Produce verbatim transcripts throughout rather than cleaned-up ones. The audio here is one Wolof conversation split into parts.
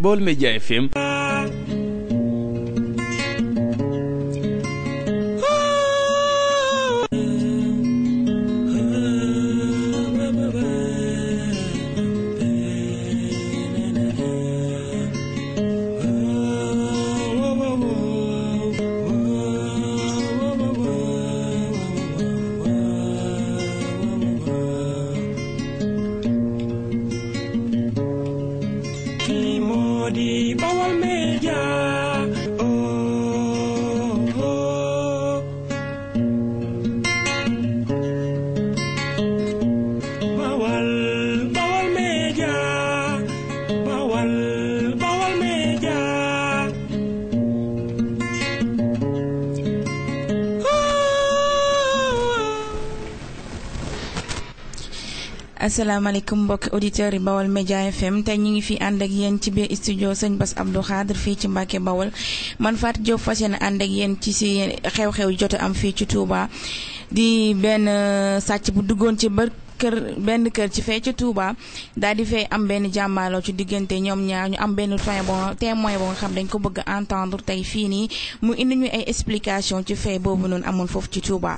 Baol Média F M. asalaamaaleykum mbokki auditeurs yi Baol Média F M tey ñu ngi fi ànd ak yéen ci biir studio sëñ Bass Abdou Khadre fii ci Mbacke Bawol man Fatou Diop fas yéene ànd ak yéen ci si xew-xew jot am fii ci Touba di benn sàcc bu duggoon ci ba kër benn kër ci fee ci Touba daal di fay am benn jàmbaloo ci diggante ñoom ñaar ñu am benn témoin bon témoin boo nga xam dañ ko bëgg a entendre tey fii nii mu indi ñu ay explication ci fee boobu noonu amoon foofu ci Touba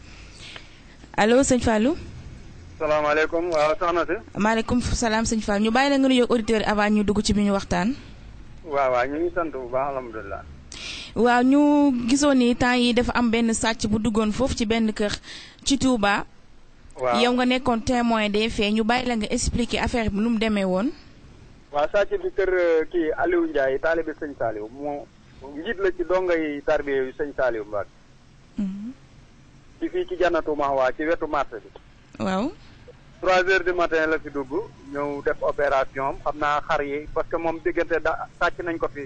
allo sëñ Fallou. salaamaaleykum waaw soxna si. maaleykum salaam sëñ Fall ñu bàyyi la nga nuyoog auditeurs avant ñu dugg ci bi ñu waxtaan. waaw waaw ñu ngi sant bu baax alhamdulilah. waaw ñu gisoon ni temps yi dafa am benn sàcc bu duggoon foofu ci benn kër ci Touba. waaw yow nga nekkoon témoin des faits ñu bàyyi la nga expliquer affaire bi nu mu demee woon. waaw sàcc bi kër kii Aliou Ndiaye taalibe sëñ Saliou moo njiit la ci dongay tarbiya yu sëñ Saliou Mbacke. ci fii ci Jannatu Mahwa ci wetu marché bi. waaw. trois heures du matin la fi dugg ñëw def opération xam naa xar yi parce que moom diggante da sàcc nañ ko fi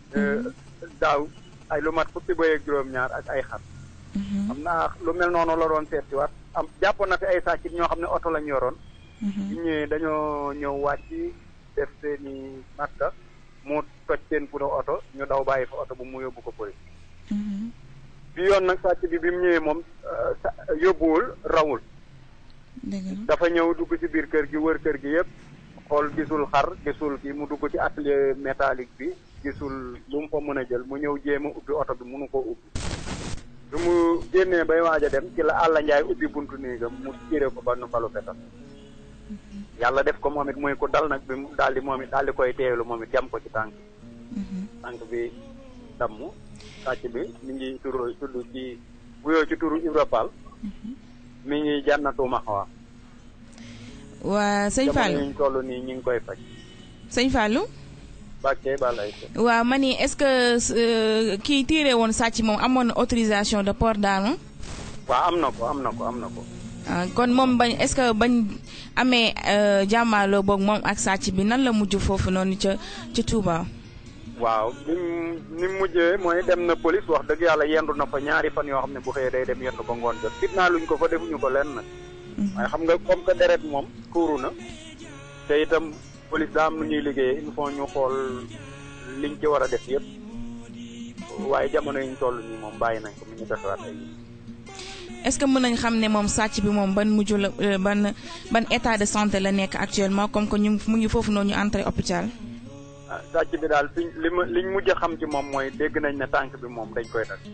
daaw ay lu mat fukki bëy ak juróom-ñaar ak ay xar. xam naa lu mel noonu la doon seet si waat am jàppoon na fi ay sàcc ñoo xam ne oto lañ yoroon. ñu ñëwee dañoo ñëw wàcc def seeni matka mu toj seen puno oto ñu daw bàyyi fa oto bu mu yóbbu ko police. bi yoon nag sàcc bi bi mu ñëwee moom yóbbuwul rawul. dafa ñëw dugg ci biir kër gi wër kër gi yëpp xool gisul xar gisul kii mu dugg ci atelier métallique bi gisul lu mu fa mën a jël mu ñëw jéem a ubbi oto bi mënu koo ubbi bi mu génnee bay waaj a dem ci la Alla Njaay ubbi buntu néegam mu tiré ko ba nu falu fetal yàlla def ko moom it muy ko dal nag bi mu daal di moom it daal di koy teewlu moom it jam ko ci tànk tànk bi damm sàcc bi mi ngi turu tudd ci buyoo ci turu Ibra Fall mi ngi Jannatu Mahwa. waa sëñ Fallou jamono ñu toll nii ñu ngi koy faj. sëñ Fallou. Bakke balay. waaw ma ni est-ce que kii tiire woon sàcc moom amoon na autorisation de port d'arme. waaw am na ko am na ko am na ko. ah kon moom bañ est-ce que bañ amee jàmmaloo boog moom ak sàcc bi nan la mujj foofu noonu ca ca Touba. waaw ni mu ni mu mujjee mooy dem na police wax dëgg yàlla yendu na fa ñaari fan yoo xam ne bu xëyee day dem yendu ba ngoon jot fit naa luñ ko fa defuñu ko lenn nag. waaye xam nga comme que deret moom tuuru na te itam police daa am nu ñuy liggéeyee il faut ñu xool liñ ci war a def yëpp waaye jamono yi ñu toll nii moom bàyyi nañ ko mu ñu defaat ay. est-ce que mën nañ xam ne moom sàcc bi moom ban mujj la ban ban état de santé la nekk actuellement comme que ñu mu ngi foofu noonu ñu entré hôpital. sàcc bi daal fi li ma liñ mujj xam ci moom mooy dégg nañ ne tànk bi moom dañ koy dagg.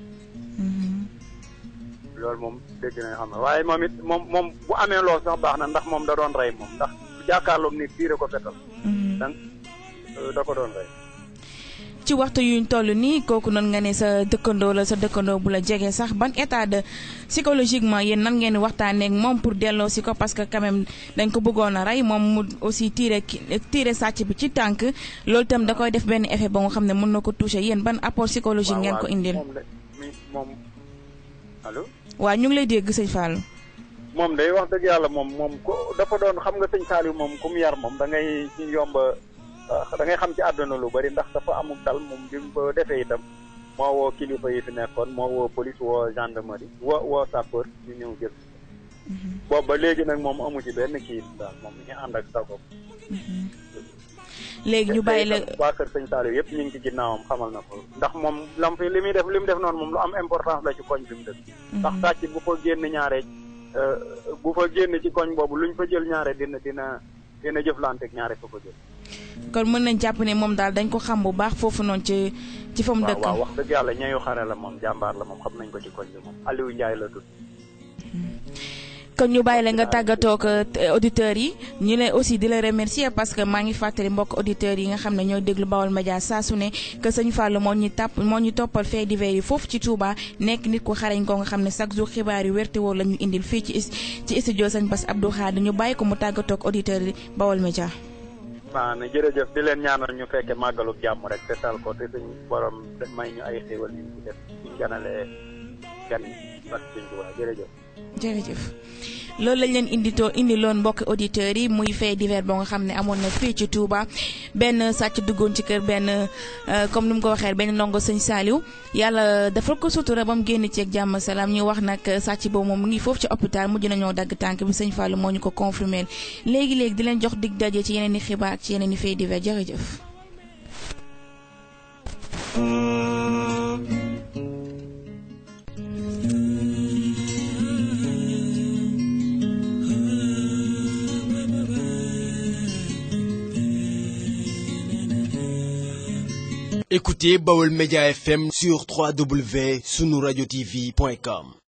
loolu moom dégg nañ xam ne waaye moom it moom moom bu amee lool sax baax na ndax moom da doon rey moom ndax jàkkaarloom ni tiire ko fetal. donc da ko doon rey. ci waxtu yuñ toll nii kooku noonu nga ne sa dëkkandoo la sa dëkkandoo bu la jege sax ban état de psychologiquement yéen nan ngeen waxtaanee ak moom pour delloo si ko parce que quand même dañ ko bëggoon a rey moom mu aussi tiire tiire sàcc bi ci tànk loolu itam da koy def benn effet ba nga xam ne mën na ko toucher yéen ban apport psychologique ngeen ko indil. moom allo. waaw ñu ngi lay dégg sëñ Fallou. moom day wax dëgg yàlla moom moom ko dafa doon xam nga sëñ Saliou moom ku mu yar moom da ngay ci yomba da ngay xam ci àdduna lu bari ndax dafa amul dal moom bi mu ko defee itam moo woo kilifa yi fi nekkoon moo woo police woo gendarmerie woo woo sapeur ñu ñëw jël. boobu ba léegi nag moom amu ci benn kii daal moom mi ngi ànd ak sago. léegi ñu bàyyi la waa kër sëñ Saliou yëpp ñu ngi ci ginnaawam xamal na ko ndax moom lam fi li muy def li mu def noonu moom lu am importance la ci koñ bi mu def. ndax sàcc bu fa génn ñaare bu fa génn ci koñ boobu luñ fa jël ñaare dina dina dina jëflante ak ñaare fa ko jël. kon mën nañ jàpp ne moom daal dañ ko xam bu baax foofu noonu ci ci fa mu dëkk. waaw wax dëgg yàlla ñayu xare la moom jàmbaar la moom xam nañ ko ci koñ bi moom Aliou Ndiaye la tudd. kon ñu bàyyi la nga tàggatoo ak auditeurs yi ñu ne aussi di la remercier parce que maa ngi fàttali mbokk auditeurs yi nga xam ne ñooy déglu Baol Média saa su ne que sëñ Fallou moo ñu tàpp moo ñu toppal fait divers yi foofu ci Touba nekk nit ku xarañ ko nga xam ne chaque jour xibaar yu wérte woo la ñu indil fii ci ci studio sëñ Bass Abdou Khadre ñu bàyyi ko mu tàggatoo ak auditeurs yi Baol Média. waaw ne jërëjëf di leen ñaanal ñu fekke màggalu jàmm rek te tal ko te suñu borom may ñu ay xéwal yi ñu def suñu ganalee gan ak suñu waa jërëjëf. jërëjëf loolu lañ leen indi too indi loon mbokki auditeurs yi muy fait divers boo nga xam ne amoon na fii ci Touba benn sàcc duggoon ci kër benn comme ni mu ko waxee benn ndongo sëñ Saliou yàlla defal ko sutura ba mu génn ci ak jàmm salaam ñu wax nag sàcc boobu moom mu ngi foofu ci hôpital mujj nañoo dagg tànk bi sëñ Fallou moo ñu ko confirmé léegi léegi di leen jox dig daje ci yeneen i xibaar ak ci yeneen i fait divers jërëjëf. Écoutez Baol Média F M sur w w w point sunu radio t v point com.